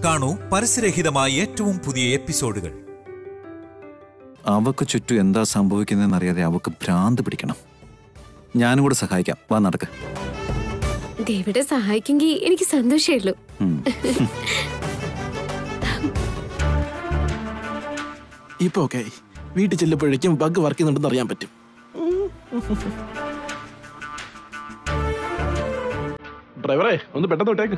കാണൂ പരസ്യരഹിതമായ ഏറ്റവും പുതിയ എപ്പിസോഡുകൾ. അവക്ക് ചുറ്റും എന്താ സംഭവിക്കുന്നതെന്നറിയാതെ അവക്ക് ഭ്രാന്ത് പിടിക്കണം. ഞാനും കൂടെ സഹായിക്കാം. വാ, നടക്ക്. ദേവിയുടെ സഹായിക്കെങ്കിൽ എനിക്ക് സന്തോഷമേ ഉള്ളൂ. ഇപ്പൊ ഓക്കെ. വീട്ടിൽ ചെല്ലുമ്പോഴേക്കും ബഗ് വർക്ക് ചെയ്യുന്നുണ്ടെന്ന് അറിയാൻ പറ്റും. ഡ്രൈവറെ, ഒന്ന് പെട്ടെന്ന് വിട്ടേക്ക്.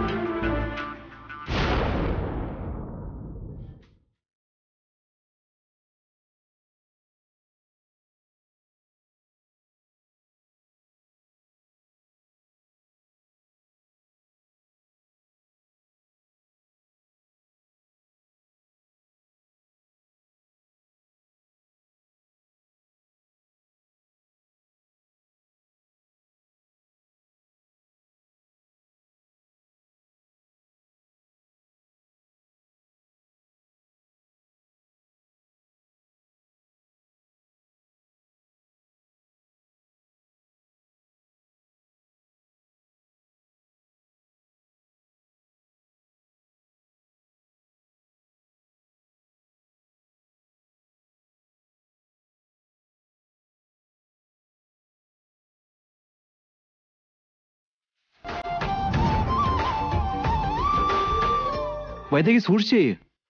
വൈദേഹി, സൂക്ഷിച്ചേ.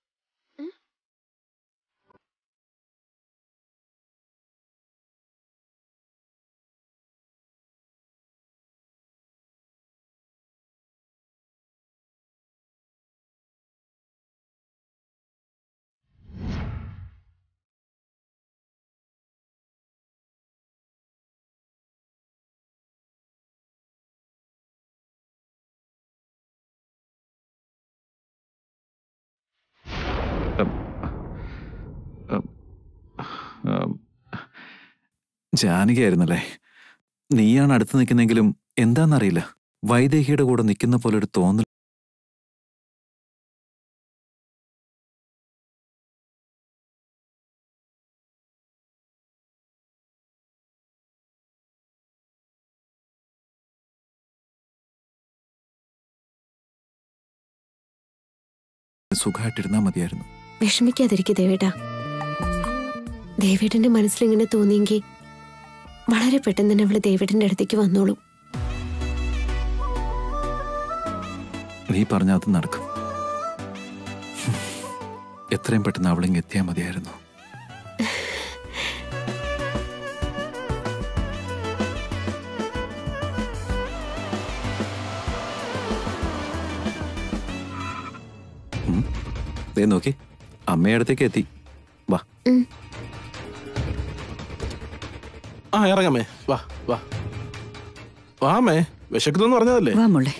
ജാനകിയായിരുന്നല്ലേ? നീയാണ് അടുത്ത് നിൽക്കുന്നെങ്കിലും എന്താന്നറിയില്ല, വൈദേഹിയുടെ കൂടെ നിൽക്കുന്ന പോലെ ഒരു തോന്നൽ. സുഖമായിട്ടിരുന്നാ മതിയായിരുന്നു. വിഷമിക്കാതിരിക്കും ദേവേട്ടാ. ദേവേട്ടന്റെ മനസ്സിലിങ്ങനെ തോന്നിയെങ്കിൽ വളരെ പെട്ടെന്ന് തന്നെ അവള് ദേവേട്ടന്റെ അടുത്തേക്ക് വന്നോളൂ. നീ പറഞ്ഞ അത് നടക്കും. എത്രയും പെട്ടെന്ന് അവളിങ്ങ് എത്തിയാൽ മതിയായിരുന്നു. ദേ നോക്കി, അമ്മയുടെ അടുത്തേക്ക് എത്തി. വാ. ആ, ഇറങ്ങാമേ. വാ വാ വാമേ. വിശക്കുന്നെന്ന് പറഞ്ഞതല്ലേ? വാ മോളെ.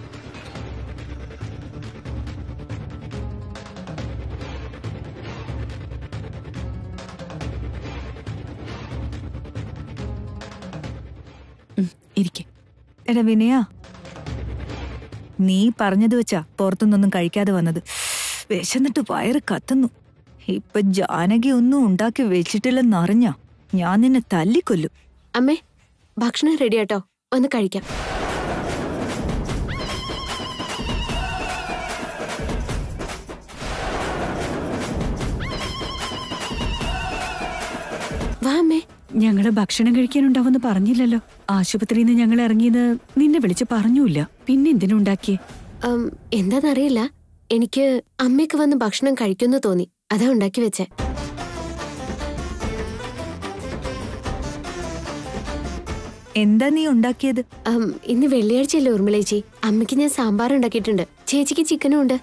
ഇരിക്കെ. എടാ വിനയാ, നീ പറഞ്ഞത് വെച്ചാ പുറത്തുനിന്നൊന്നും കഴിക്കാതെ വന്നത്. വിശന്നിട്ട് വയറ് കത്തുന്നു. ഇപ്പൊ ജാനകി ഒന്നും ഉണ്ടാക്കി വെച്ചിട്ടില്ലെന്നറിഞ്ഞ ഞാൻ നിന്നെ തല്ലിക്കൊല്ലും. അമ്മേ, ഭക്ഷണം റെഡിയാട്ടോ, ഒന്ന് കഴിക്കാം. വാ അമ്മേ. ഞങ്ങള് ഭക്ഷണം കഴിക്കാനുണ്ടാവുമെന്ന് പറഞ്ഞില്ലല്ലോ. ആശുപത്രിയിൽ നിന്ന് ഞങ്ങൾ ഇറങ്ങിയത് നിന്നെ വിളിച്ച് പറഞ്ഞൂല്ല. പിന്നെ എന്തിനുണ്ടാക്കിയേ? എന്താന്നറിയില്ല, എനിക്ക് അമ്മയ്ക്ക് വന്ന് ഭക്ഷണം കഴിക്കുമെന്ന് തോന്നി, അതാ ഉണ്ടാക്കി വെച്ചേ. എന്താ നീ ഉണ്ടാക്കിയത്? ഇന്ന് വെള്ളിയാഴ്ചയല്ലേ ഊർമിളേച്ചി, അമ്മയ്ക്ക് ഞാൻ സാമ്പാർ ഉണ്ടാക്കിയിട്ടുണ്ട്, ചേച്ചിക്ക് ചിക്കനും ഉണ്ട്.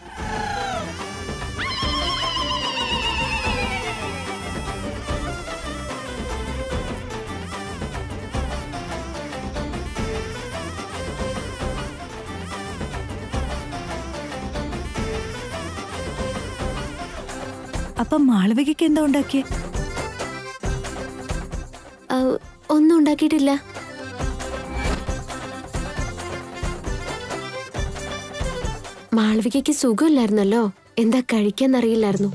അപ്പൊ മാളവികയ്ക്ക് എന്താ ഉണ്ടാക്കിയേ? ഒന്നും ഉണ്ടാക്കിയിട്ടില്ല. മാളവികയ്ക്ക് സുഖമില്ലായിരുന്നല്ലോ, എന്താ കഴിക്കാന്നറിയില്ലായിരുന്നു.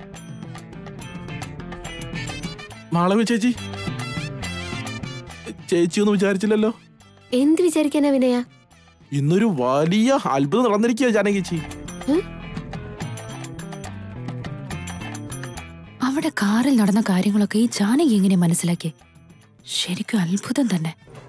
മാളവി ചേച്ചി, ചേച്ചിയൊന്നും വിചാരിച്ചില്ലല്ലോ. എന്ത് വിചാരിക്കാനാ വിനയ? ഇന്നൊരു വലിയ അത്ഭുതം നടന്നിരിക്കുക ജാനകി ചേച്ചി. അവിടെ കാറിൽ നടന്ന കാര്യങ്ങളൊക്കെ ഈ ജാനകി എങ്ങനെ മനസ്സിലാക്കി? ശരിക്കും അത്ഭുതം തന്നെ.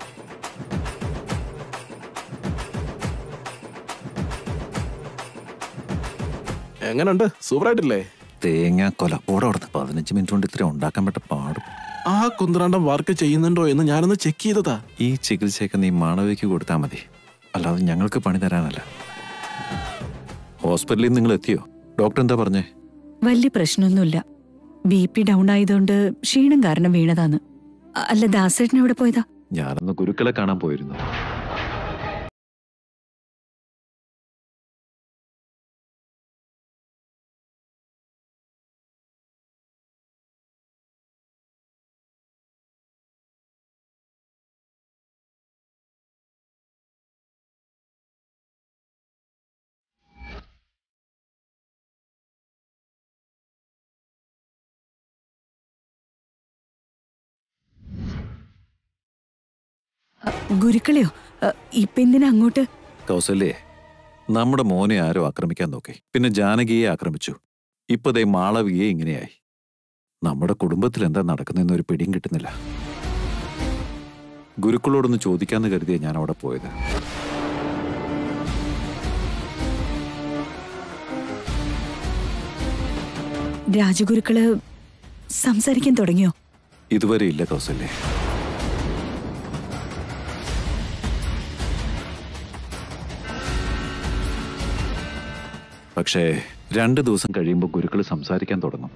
എങ്ങനുണ്ട്? സൂപ്പറായിട്ടില്ലേ? തേങ്ങാക്കൊല ഓടെ 15 മിനിറ്റ് കൊണ്ട് ഇത്ര ഉണ്ടാക്കാൻ പറ്റ പാടും. ആ കുന്ത്രാണ്ടം വർക്ക് ചെയ്യുന്നുണ്ടോ എന്ന് ഞാനൊന്ന് ചെക്ക് ചെയ്തതാ. ഈ ചികിത്സയൊക്കെ നീ മാണവിക്ക് കൊടുത്താൽ മതി, അല്ലാതെ ഞങ്ങൾക്ക് പണി തരാനല്ല. ഹോസ്പിറ്റലിൽ നിങ്ങൾ എത്തിയോ? ഡോക്ടർ എന്താ പറഞ്ഞേ? വലിയ പ്രശ്നമൊന്നുമില്ല. BP ഡൗൺ ആയതുകൊണ്ട് ക്ഷീണം കാരണം വീണതാന്ന്. അല്ല, ദാസേട്ടൻ എവിടെ പോയതാ? ഞാനൊന്ന് ഗുരുക്കളെ കാണാൻ പോയിരുന്നു. ഗുരുക്കളെയോ? ഇപ്പൊ എന്തിനാ അങ്ങോട്ട്? കൗസല്യേ, നമ്മുടെ മോനെ ആരോ ആക്രമിക്കാൻ നോക്കി, പിന്നെ ജാനകിയെ ആക്രമിച്ചു. ഇപ്പതേ മാളവികയെ ഇങ്ങനെയായി. നമ്മുടെ കുടുംബത്തിൽ എന്താ നടക്കുന്നതെന്ന് ഒരു പിടിയും കിട്ടുന്നില്ല. ഗുരുക്കളോടൊന്ന് ചോദിക്കാന്ന് കരുതിയാ ഞാൻ അവിടെ പോയത്. രാജഗുരുക്കള് സംസാരിക്കാൻ തുടങ്ങിയോ? ഇതുവരെ ഇല്ല കൗസല്യേ. പക്ഷേ 2 ദിവസം കഴിയുമ്പോൾ ഗുരുക്കൾ സംസാരിക്കാൻ തുടങ്ങും.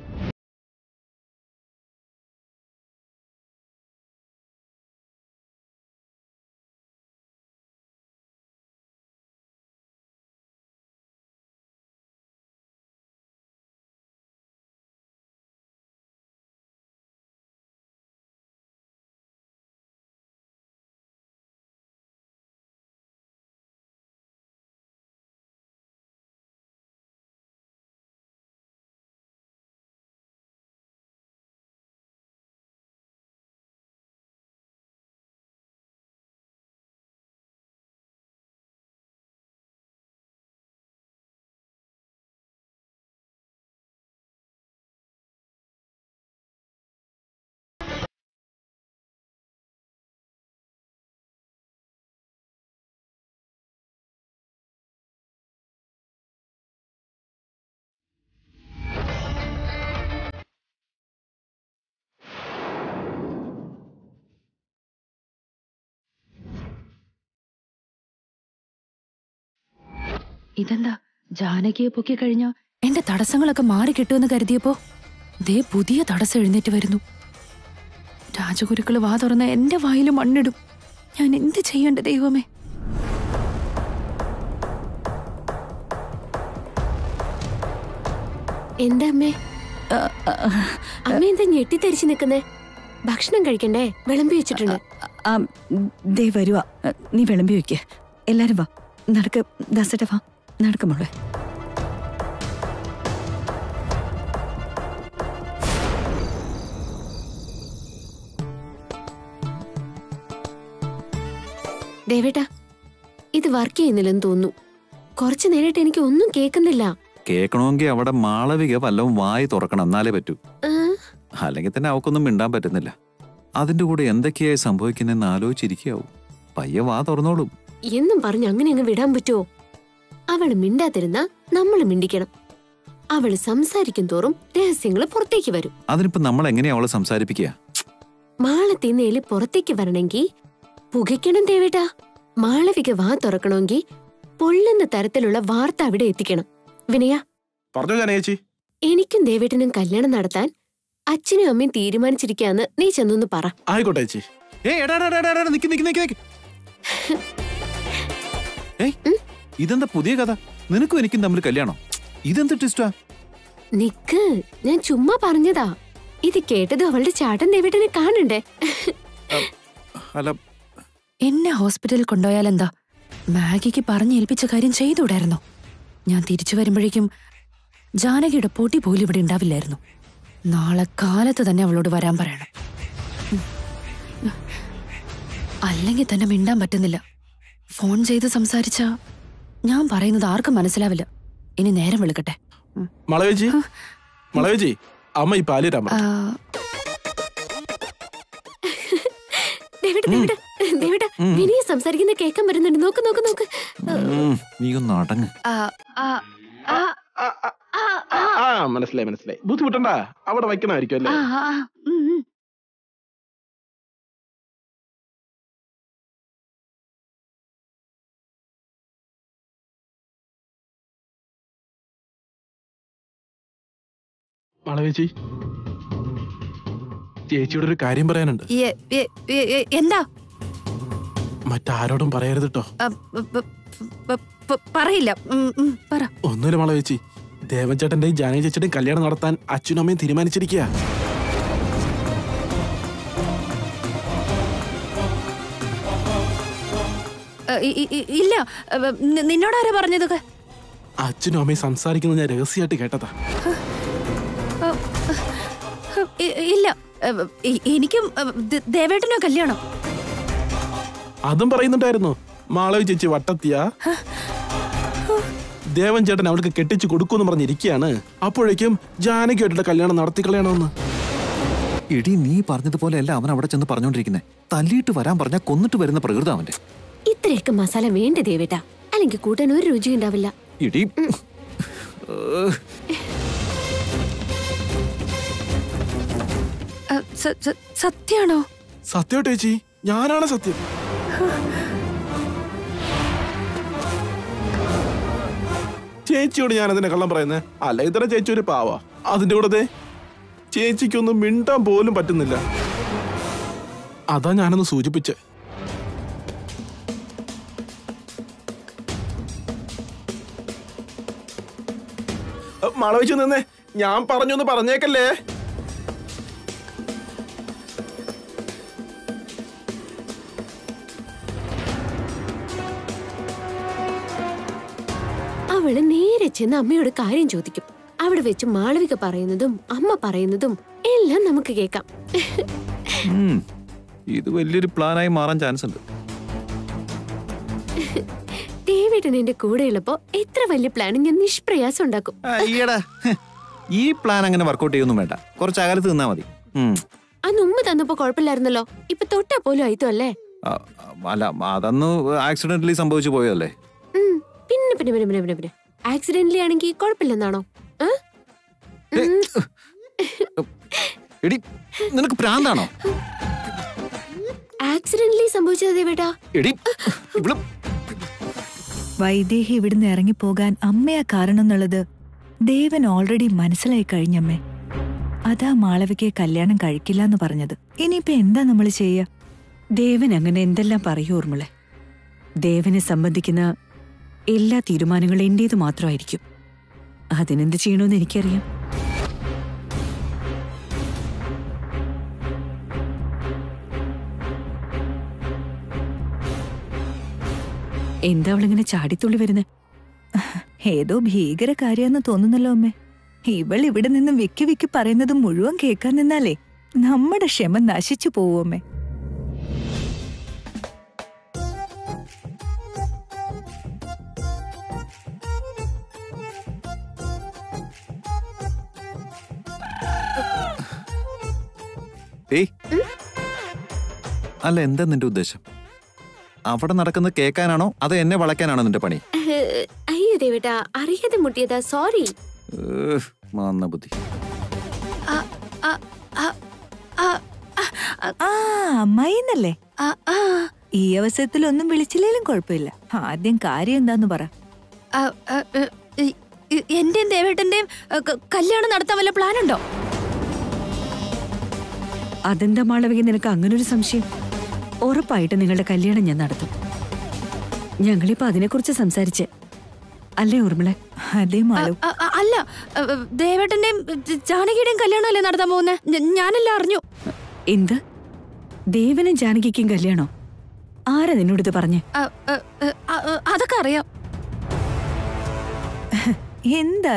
ഇതെന്താ, ജാനകിയെ പൊക്കി കഴിഞ്ഞ എന്റെ തടസ്സങ്ങളൊക്കെ മാറി കിട്ടുമെന്ന് കരുതിയപ്പോ ദേ പുതിയ തടസ്സം എഴുന്നേറ്റ് വരുന്നു. രാജഗുരുക്കള് വാ തുറന്ന എന്റെ വായിൽ മണ്ണിടും. ഞാൻ എന്ത് ചെയ്യണ്ട ദൈവമേ? എന്താ അമ്മേ? അമ്മ എന്താ ഞെട്ടിത്തരിച്ചു നിൽക്കുന്നേ? ഭക്ഷണം കഴിക്കണ്ടേ? വിളമ്പി വെച്ചിട്ടുണ്ട്. ദേ വരുവാ. നീ വിളമ്പി വെക്ക്. എല്ലാരും വാ, നടക്ക്. ദാസേട്ട വാ, നടക്കുമോളെ. ദേവേട്ടാ, ഇത് വർക്ക് ചെയ്യുന്നില്ലെന്ന് തോന്നുന്നു. കുറച്ചു നേരമായിട്ട് എനിക്ക് ഒന്നും കേൾക്കുന്നില്ല. കേൾക്കണമെങ്കിൽ അവിടെ മാളവിക വല്ലതും വായി തുറക്കണം, എന്നാലേ പറ്റൂ. അല്ലെങ്കിൽ തന്നെ അവക്കൊന്നും മിണ്ടാൻ പറ്റുന്നില്ല. അതിന്റെ കൂടെ എന്തൊക്കെയായി സംഭവിക്കുന്നെന്ന് ആലോചിച്ചിരിക്കാവൂ. പയ്യെ വാ തുറന്നോളും എന്നും പറഞ്ഞ് അങ്ങനെ അങ്ങ് വിടാൻ പറ്റുമോ? അവള് മിണ്ടാതിരുന്ന നമ്മള് മിണ്ടിക്കണം. അവള് സംസാരിക്കും തോറും രഹസ്യങ്ങള് പുറത്തേക്ക് വരും. അതിനിപ്പോ നമ്മൾ എങ്ങനെയാ അവളെ സംസാരിപ്പിക്കുക? മാളത്തിന്ന് എലി പുറത്തേക്ക് വരണമെങ്കിൽ പുകയ്ക്കണം ദേവേട്ടാ. മാളവിക വാ തുറക്കണമെങ്കിൽ പൊള്ളുന്ന തരത്തിലുള്ള വാർത്ത അവിടെ എത്തിക്കണം. വിനയ, പറഞ്ഞോ ജാനകി. എനിക്കും ദേവേട്ടനും കല്യാണം നടത്താൻ അച്ഛനും അമ്മയും തീരുമാനിച്ചിരിക്കാന്ന് നീ ചെന്നൊന്ന് പറ. ആയിക്കോട്ടെ ചേച്ചി. ഇതെന്താ പുതിയ കഥ? നിനക്കും എനിക്കും തമ്മിൽ കല്യാണം? ഇതെന്ത് ട്വിസ്റ്റാ? നിക്ക്, ഞാൻ ചുമ്മാ പറഞ്ഞതാ. ഇത് കേട്ടത് അവളുടെ ചാട്ടൻ ദേവേട്ടനെ കാണണ്ടേ? അല്ല, എന്നെ ഹോസ്പിറ്റലിൽ കൊണ്ടുപോയാലെന്താ? മാഗിക്ക് പറഞ്ഞേൽപ്പിച്ച കാര്യം ചെയ്തുകൂടായിരുന്നോ? ഞാൻ തിരിച്ചു വരുമ്പോഴേക്കും ജാനകിയുടെ പൊടി പോലും ഇവിടെ ഉണ്ടാവില്ലായിരുന്നു. നാളെ കാലത്ത് തന്നെ അവളോട് വരാൻ പറയണം. അല്ലെങ്കിൽ തന്നെ മിണ്ടാൻ പറ്റുന്നില്ല. ഫോൺ ചെയ്ത് സംസാരിച്ചാ ഞാൻ പറയുന്നത് ആർക്കും മനസ്സിലാവില്ല. ഇനി നേരം വെളുക്കട്ടെ. മളവേച്ചി, മളവേച്ചി, അമ്മ ഈ പാല് തരാൻ പറഞ്ഞു. വിനിയ സംസാരിക്കുന്ന കേൾക്കാൻ വരുന്നുണ്ട്. നോക്ക് നോക്ക് നോക്ക്. നീ ഒന്ന് അടങ്ങ്. മനസ്സിലായി മനസ്സിലായി. ബുദ്ധിമുട്ടണ്ട, അവിടെ വയ്ക്കണമായിരിക്കും അല്ലേ? മളവേച്ചി, ചേച്ചിയോട് ഒരു കാര്യം പറയാനുണ്ട്. എന്താ? മറ്റാരോടും പറയരുത് കേട്ടോ. പറയില്ല. പറ. ഒന്നുമില്ല മളവേച്ചി, ദേവൻചേട്ടന്റെയും ജാനകി ചേച്ചിയുടെയും കല്യാണം നടത്താൻ അച്ഛനും അമ്മയും തീരുമാനിച്ചിരിക്കുക. ഇല്ല, നിന്നോടാരാ പറഞ്ഞതൊക്കെ? അച്ഛനും അമ്മയും സംസാരിക്കുന്നത് ഞാൻ രഹസ്യമായിട്ട് കേട്ടതാ. ഇല്ല, എനിക്കും ദേവേട്ടനോ കല്യാണം. അതും പറയുന്നുണ്ടായിരുന്നു. മാളവി ചേച്ചി വട്ടത്തിയ ദേവൻ ചേട്ടൻ അവൾക്ക് കെട്ടിച്ചു കൊടുക്കുമെന്ന് പറഞ്ഞിരിക്കുകയാണ്. അപ്പോഴേക്കും ജാനകിയായിട്ടുള്ള കല്യാണം നടത്തി കളയണമെന്ന്. ഇടി, നീ പറഞ്ഞതുപോലെയല്ല അവൻ അവിടെ ചെന്ന് പറഞ്ഞോണ്ടിരിക്കുന്നേ. തല്ലിയിട്ട് വരാൻ പറഞ്ഞാൽ കൊന്നിട്ട് വരുന്ന പ്രകൃതം അവന്റെ. ഇത്രയൊക്കെ മസാല വേണ്ട ദേവേട്ടാ, അല്ലെങ്കിൽ കൂട്ടാൻ ഒരു രുചി ഉണ്ടാവില്ല. ഇടി, സത്യാണോ? സത്യം ചേച്ചി, ഞാനാണ് സത്യം. ചേച്ചിയോട് ഞാൻ അതിനെ കള്ളം പറയുന്നേ? അല്ല, ഇത്ര ചേച്ചി ഒരു പാവാ. അതിന്റെ കൂടെ ചേച്ചിക്കൊന്നും മിണ്ടാൻ പോലും പറ്റുന്നില്ല. അതാ ഞാനൊന്ന് സൂചിപ്പിച്ചേ. മളവിച്ചു നിന്നേ, ഞാൻ പറഞ്ഞൊന്ന് പറഞ്ഞേക്കല്ലേ. അവള് നേരെ ചെന്ന് അമ്മയോട് കാര്യം ചോദിക്കും. അവിടെ വെച്ച് മാളവിക പറയുന്നതും അമ്മ പറയുന്നതും എല്ലാം നമുക്ക് കേൾക്കാം. ഇത് വലിയൊരു പ്ലാനായി മാറാൻ ചാൻസ് ഉണ്ട്. ദേവേട്ടൻ എന്റെ കൂടെ ഉള്ളപ്പോ എത്ര വലിയ പ്ലാനിങ് ഞാൻ നിഷ്പ്രയാസം ഉണ്ടാക്കും. ഈ പ്ലാൻ അങ്ങനെ വർക്കൗട്ട് ചെയ്യൊന്നും വേണ്ട. കുറച്ച് അകലത്ത് നിന്നാ മതി. അന്ന് ഉമ്മ തന്നപ്പോ കുഴപ്പമില്ലായിരുന്നല്ലോ. ഇപ്പൊ തൊട്ടാ പോലും ആയിത്തോ അല്ലേ? അല്ല, അതന്ന് ആക്സിഡന്റലി സംഭവിച്ചു പോയതല്ലേ. പിന്നെ പിന്നെ പിന്നെ പിന്നെ പിന്നെ ആക്സിഡന്റലി ആണെങ്കിൽ കുഴപ്പമില്ലെന്നാണോ? എടി, നിനക്ക് പ്രാന്താണോ? ആക്സിഡന്റലി സംഭവിച്ചത് ദേവേട്ടാ. എടി, വൈദേഹി ഇവിടുന്ന് ഇറങ്ങിപ്പോകാൻ അമ്മയാ കാരണം എന്നുള്ളത് ദേവൻ ഓൾറെഡി മനസ്സിലായി കഴിഞ്ഞമ്മേ. അതാ മാളവികയെ കല്യാണം കഴിക്കില്ല എന്ന് പറഞ്ഞത്. ഇനിയിപ്പൊ എന്താ നമ്മൾ ചെയ്യാ? ദേവൻ അങ്ങനെ എന്തെല്ലാം പറയൂ ഊർമിളെ. ദേവനെ സംബന്ധിക്കുന്ന എല്ലാ തീരുമാനങ്ങളും എന്റേത് മാത്രമായിരിക്കും. അതിനെന്ത് ചെയ്യണമെന്ന് എനിക്കറിയാം. എന്താ അവളിങ്ങനെ ചാടിത്തുള്ളി വരുന്നേ? ഏതോ ഭീകര കാര്യമെന്ന് തോന്നുന്നല്ലോ അമ്മേ. ഇവൾ ഇവിടെ നിന്ന് വിക്കി വിക്കി പറയുന്നത് മുഴുവൻ കേൾക്കാൻ നിന്നാലേ നമ്മുടെ ക്ഷമ നശിച്ചു പോവുമേ. അല്ല, എന്താ നിന്റെ ഉദ്ദേശം? അവിടെ നടക്കുന്നത് കേൾക്കാനാണോ അതോ എന്നെ വളയ്ക്കാനാണോ നിന്റെ പണി? അയ്യോ ദേവേട്ടാ, അറിയാതെ മുട്ടിയതാ, സോറി. ബുദ്ധി. അമ്മായിന്നല്ലേ? ഈ അവസരത്തിലൊന്നും വിളിച്ചില്ലേലും കുഴപ്പമില്ല. ആദ്യം കാര്യം എന്താന്ന് പറ. എന്റെയും ദേവേട്ടന്റെയും കല്യാണം നടത്താൻ വല്ല പ്ലാനുണ്ടോ? അതെന്താ മാളവിക നിനക്ക് അങ്ങനൊരു സംശയം? ഉറപ്പായിട്ട് നിങ്ങളുടെ കല്യാണം ഞാൻ നടത്തും. ഞങ്ങളിപ്പോ അതിനെക്കുറിച്ച് സംസാരിച്ച് അല്ലേ ഊർമിളെ? അതേ മാളു. അല്ല, ദേവേട്ടന്റെയും ജാനകിയുടെയും കല്യാണം അല്ലേ നടത്താൻ പോകുന്നത്? ഞാനെല്ലാം അറിഞ്ഞു. എന്ത്? ദേവനും ജാനകിക്കും കല്യാണോ? ആരാ നിന്നോട് പറഞ്ഞേ? അതൊക്കെ അറിയാം.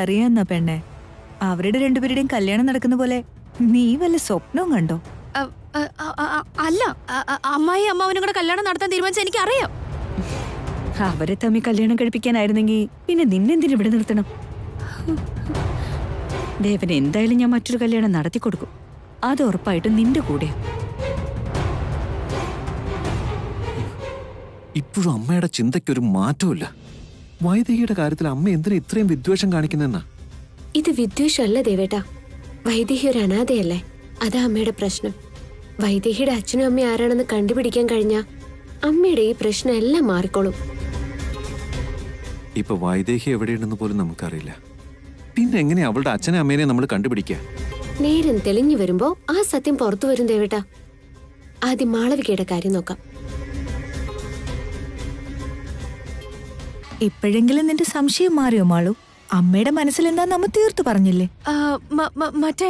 എന്തറിയാന്ന പെണ്ണെ? അവരുടെ രണ്ടുപേരുടെയും കല്യാണം നടക്കുന്ന പോലെ നീ വല്ല സ്വപ്നവും കണ്ടോ? അല്ല, അമ്മായി അമ്മാവനും കൂടെ കല്യാണം നടത്താൻ തീരുമാനിച്ച എനിക്കറിയാം. അവരെ തമ്മിൽ കല്യാണം കഴിപ്പിക്കാനായിരുന്നെങ്കിൽ പിന്നെ നിന്നെന്തിനു ഇവിടെ നിർത്തണം? ദേവന് എന്തായാലും ഞാൻ മറ്റൊരു കല്യാണം നടത്തി കൊടുക്കും. അത് ഉറപ്പായിട്ടും നിന്റെ കൂടെ. ഇപ്പോഴും അമ്മയുടെ ചിന്തയ്ക്കൊരു മാറ്റമില്ല. വൈദേഹിയുടെ കാര്യത്തിൽ അമ്മ എന്തിനാ ഇത്രയും വിദ്വേഷം കാണിക്കുന്നെന്നാ? ഇത് വിദ്വേഷമല്ല ദേവേട്ടാ. വൈദേഹി ഒരു അനാഥയല്ലേ, അതാ അമ്മയുടെ പ്രശ്നം. വൈദേഹിയുടെ അച്ഛനും അമ്മയും ആരാണെന്ന് കണ്ടുപിടിക്കാൻ കഴിഞ്ഞാ അമ്മയുടെ ഈ പ്രശ്നം എല്ലാം മാറിക്കോളും. ഇപ്പൊ വൈദേഹി എവിടെയുണ്ടെന്ന് പോലും നമുക്കറിയില്ല. പിന്നെ എങ്ങനെയാ അവളുടെ അച്ഛനെ അമ്മേനെ നമ്മൾ കണ്ടുപിടിക്കുക? നേരം തെളിഞ്ഞു വരുമ്പോ ആ സത്യം പുറത്തു വരും ദേവേട്ടാ. ആദ്യം മാളവികയുടെ കാര്യം നോക്കാം. ഇപ്പോഴെങ്കിലും നിന്റെ സംശയം മാറിയോ മാളു? അമ്മയുടെ മനസ്സിൽ എന്താ നമ്മ തീർത്തു പറഞ്ഞില്ലേ? മറ്റേ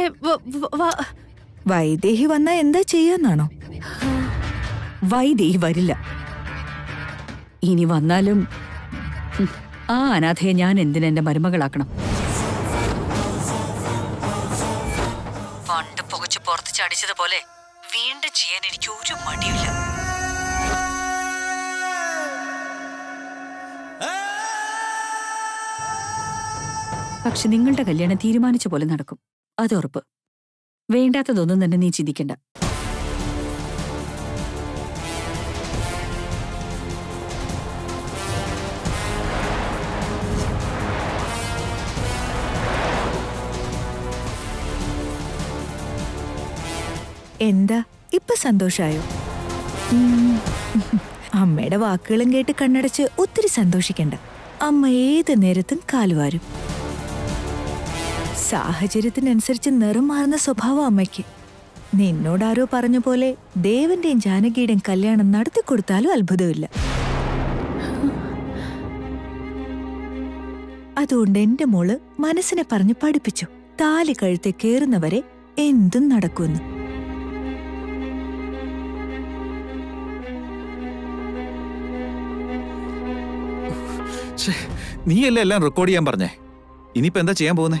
വൈദേഹി വന്നാ എന്താ ചെയ്യാന്നാണോ? വൈദേഹി വരില്ല. ഇനി വന്നാലും ആ അനാഥയെ ഞാൻ എന്തിനാ എന്റെ മരുമകളാക്കണം? പണ്ട് പുകച്ച് പുറത്ത് ചടിച്ചതുപോലെ വീണ്ടും ചെയ്യാൻ എനിക്ക് ഒരു മടിയില്ല. പക്ഷെ നിങ്ങളുടെ കല്യാണം തീരുമാനിച്ച പോലെ നടക്കും, അത് ഉറപ്പ്. വേണ്ടാത്തതൊന്നും തന്നെ നീ ചിന്തിക്കണ്ട. എന്താ ഇപ്പൊ സന്തോഷായോ? അമ്മയുടെ വാക്കുകളും കേട്ട് കണ്ണടച്ച് ഒത്തിരി സന്തോഷിക്കണ്ട. അമ്മ ഏത് നേരത്തും കാലുവാരും. സാഹചര്യത്തിനനുസരിച്ച് നിറം മാറുന്ന സ്വഭാവം അമ്മയ്ക്ക്. നിന്നോടാരോ പറഞ്ഞ പോലെ ദേവന്റെയും ജാനകിയുടെയും കല്യാണം നടത്തിക്കൊടുത്താലും അത്ഭുതമില്ല. അതുകൊണ്ട് എന്റെ മോള് മനസ്സിനെ പറഞ്ഞ് പഠിപ്പിച്ചു, താലി കഴുത്തെ കേറുന്നവരെ എന്തും നടക്കുമെന്ന്. നീയല്ലേ എല്ലാം റെക്കോർഡ് ചെയ്യാൻ പറഞ്ഞേ? ഇനിയിപ്പോ എന്താ ചെയ്യാൻ പോകുന്നേ?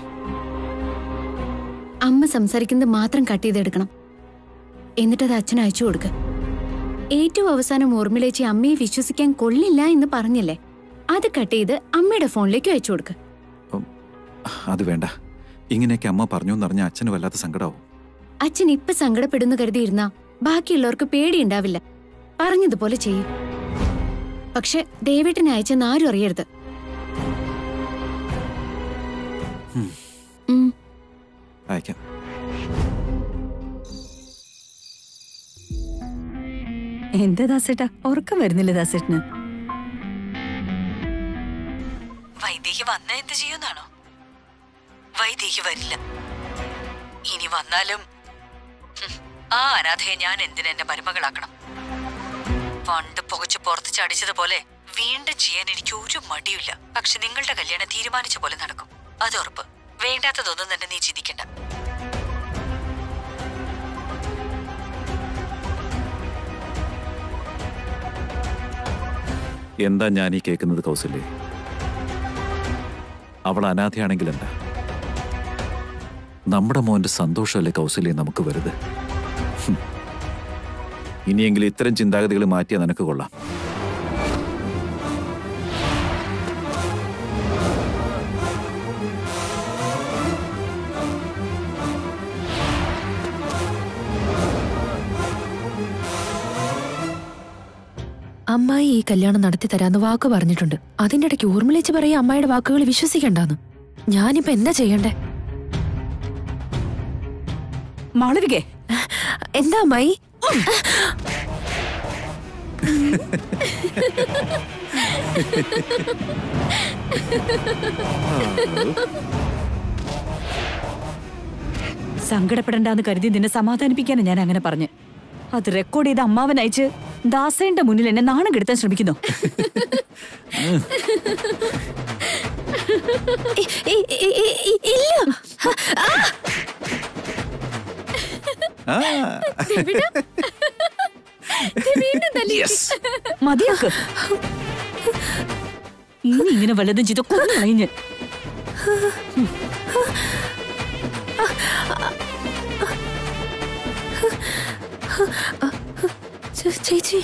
അമ്മ സംസാരിക്കുന്നത് മാത്രം കട്ട് ചെയ്തെടുക്കണം. എന്നിട്ടത് അച്ഛന് അയച്ചു കൊടുക്ക. ഏറ്റവും അവസാനം ഓർമ്മയിലേച്ചി അമ്മയെ വിശ്വസിക്കാൻ കൊള്ളില്ല എന്ന് പറഞ്ഞല്ലേ, അത് കട്ട് ചെയ്ത് അമ്മയുടെ ഫോണിലേക്ക് അയച്ചു കൊടുക്ക. അത് വേണ്ട. ഇങ്ങനെയൊക്കെ അമ്മ പറഞ്ഞു എന്നറിഞ്ഞ അച്ഛന് വല്ലാത്ത സങ്കടാവും. അച്ഛൻ ഇപ്പൊ സങ്കടപ്പെടുന്നു കരുതിയിരുന്നാ ബാക്കിയുള്ളവർക്ക് പേടിയുണ്ടാവില്ല. പറഞ്ഞതുപോലെ ചെയ്യും. പക്ഷെ ദേവേട്ടനെ അയച്ചെന്ന് ആരും അറിയരുത്. അയക്കാം. എന്താ ദാസേട്ടാ, ഉറക്കം വരുന്നില്ല ദാസേട്ടന്? വൈദേഹി വന്നാ എന്ത് ചെയ്യുന്നാണോ? വൈദേഹി വരില്ല. ഇനി വന്നാലും ആ അനാഥയെ ഞാൻ എന്തിനാ എന്റെ മരുമകളാക്കണം? പണ്ട് പുകച്ച് പുറത്ത് ചടിച്ചതുപോലെ വീണ്ടും ചെയ്യാൻ എനിക്ക് ഒരു മടിയില്ല. പക്ഷെ നിങ്ങളുടെ കല്യാണം തീരുമാനിച്ച പോലെ നടക്കും, അത് ഉറപ്പ്. വേണ്ടാത്തതൊന്നും തന്നെ നീ ചിന്തിക്കണ്ട. എന്താ ഞാൻ ഈ കേൾക്കുന്നത് കൗസല്യേ? അവൾ അനാഥയാണെങ്കിൽ എന്താ? നമ്മുടെ മോന്റെ സന്തോഷമല്ലേ കൗസല്യേ നമുക്ക് വരുത്. ഇനിയെങ്കിലും ഇത്തരം ചിന്താഗതികൾ മാറ്റിയാൽ നിനക്ക് കൊള്ളാം. അമ്മായി ഈ കല്യാണം നടത്തി തരാന്ന് വാക്ക് പറഞ്ഞിട്ടുണ്ട്. അതിന്റെ ഇടയ്ക്ക് ഊർമിളേച്ച് പറയാ അമ്മായിയുടെ വാക്കുകൾ വിശ്വസിക്കണ്ടെന്ന്. ഞാനിപ്പോ എന്താ ചെയ്യണ്ടേ? മാളവികേ, എന്താ അമ്മായി? സങ്കടപ്പെടണ്ടെന്ന് കരുതി നിന്നെ സമാധാനിപ്പിക്കാനാണ് ഞാൻ അങ്ങനെ പറഞ്ഞു. അത് റെക്കോർഡ് ചെയ്ത് അമ്മാവൻ അയച്ച് ദാസേന്റെ മുന്നിൽ എന്നെ നാണം കെടുത്താൻ ശ്രമിക്കുന്നു. മതിയാക്ക്. ഇനി ഇങ്ങനെ വല്ലതും ചെയ്ത കൊന്നു കഴിഞ്ഞ്. ചേച്ചി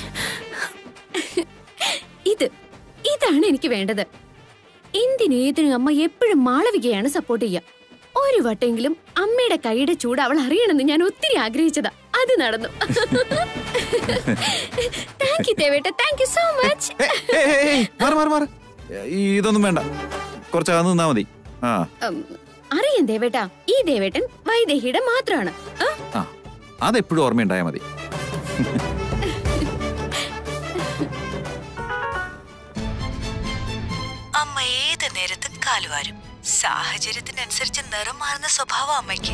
ഇതാണ് എനിക്ക് വേണ്ടത്. എന്തിനേതിനും അമ്മ എപ്പോഴും മാളവികയാണ് സപ്പോർട്ട് ചെയ്യുക. ഒരു വട്ടെങ്കിലും അമ്മയുടെ കൈയുടെ ചൂട് അവൾ അറിയണമെന്ന് ഞാൻ ഒത്തിരി ആഗ്രഹിച്ചതാ. അത് നടന്നു. താങ്ക് യു ദേവേട്ട, താങ്ക് യു സോ മച്ച്. ഇതൊന്നും വേണ്ട, കുറച്ച് അകന്ന് നിന്നാ മതി. അറിയാം ദേവേട്ട, ഈ ദേവേട്ടൻ വൈദേഹിയുടെ മാത്രമാണ്. അതെപ്പോഴും ഓർമ്മയുണ്ടായാ മതി. അമ്മ ഏത് നേരത്തും കാലുവാരും. സാഹചര്യത്തിനനുസരിച്ച് നിറം മാറുന്ന സ്വഭാവം അമ്മയ്ക്ക്.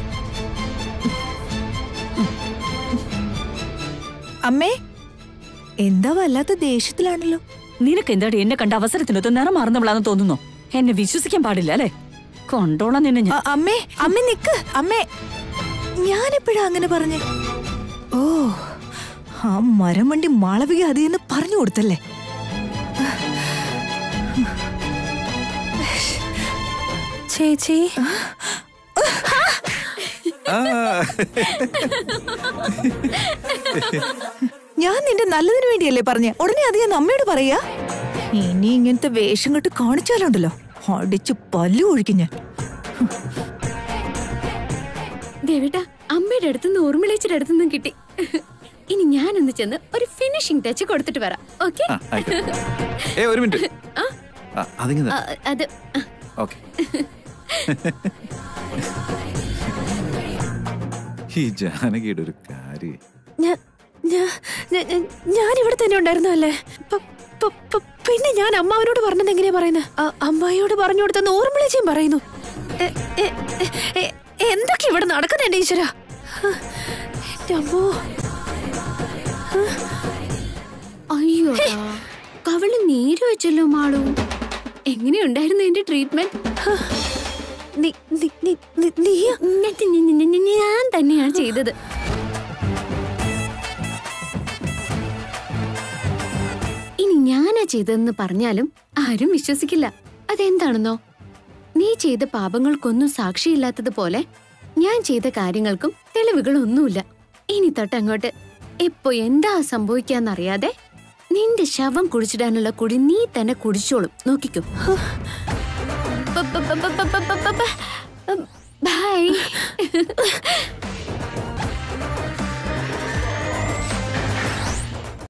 അമ്മേ, എന്താ വല്ലാത്ത ദേഷ്യത്തിലാണല്ലോ. നിനക്ക് എന്താടി എന്നെ കണ്ട അവസരത്തിനൊത്ത് നിറം മാറുന്നവളാന്ന് തോന്നുന്നോ? എന്നെ വിശ്വസിക്കാൻ പാടില്ല അല്ലേ? കൊണ്ടോളാം നിന്നെ ഞാൻ. അമ്മേ, അമ്മ നിക്ക്. അമ്മേ, ഞാനെപ്പോഴാ അങ്ങനെ പറഞ്ഞേ? ഓ, ആ മരം വണ്ടി മാളവിക അതെന്ന് പറഞ്ഞു കൊടുത്തല്ലേ? ചേച്ചി, ഞാൻ നിന്റെ നല്ലതിന് വേണ്ടിയല്ലേ പറഞ്ഞേ? ഉടനെ അത് ഞാൻ അമ്മയോട് പറയാ. ഇനി ഇങ്ങനത്തെ വേഷം കെട്ട് കാണിച്ചാലുണ്ടല്ലോ, അടിച്ച് പല്ലു ഒഴിക്കും ഞാൻ. ദേവേട്ട, അമ്മയുടെ അടുത്തുനിന്ന് ഊർമിളേച്ചിയുടെ അടുത്തുനിന്നും കിട്ടി. ഇനി ഞാനൊന്ന് ചെന്ന് ഒരു ഫിനിഷിംഗ് ടച്ച് കൊടുത്തിട്ട് വരാം. ഓക്കെ? ഒരു മിനിറ്റ്. അത് ഈ ജാനകിയുടെ ഒരു കാര്യം. ഞാൻ ഇവിടെ തന്നെ ഉണ്ടായിരുന്നല്ലേ? പിന്നെ ഞാൻ അമ്മാവനോട് പറഞ്ഞത് എങ്ങനെയാ പറയുന്നത്? അമ്മായിയോട് പറഞ്ഞു കൊടുത്തെന്ന് ഓർമ്മിളേച്ചിയും പറയുന്നു. എന്തൊക്കെ ഇവിടെ നടക്കുന്നുണ്ട് ഈശ്വര? എന്റെ അമ്മോ. അയ്യോ, കവള് നീര് വെച്ചല്ലോ മാളു. എങ്ങനെയുണ്ടായിരുന്നു എന്റെ ട്രീറ്റ്മെന്റ്? ഞാൻ തന്നെയാണ് ചെയ്തത്. ഇനി ഞാനാ ചെയ്തതെന്ന് പറഞ്ഞാലും ആരും വിശ്വസിക്കില്ല. അതെന്താണെന്നോ, നീ ചെയ്ത പാപങ്ങൾക്കൊന്നും സാക്ഷിയില്ലാത്തതുപോലെ ഞാൻ ചെയ്ത കാര്യങ്ങൾക്കും തെളിവുകളൊന്നുമില്ല. ഇനി തൊട്ടങ്ങോട്ട് എപ്പോ എന്താ സംഭവിക്കാന്നറിയാതെ നിന്റെ ശവം കുടിച്ചിടാനുള്ള കുടി നീ തന്നെ കുടിച്ചോളും. നോക്കിക്കോ. ബൈ.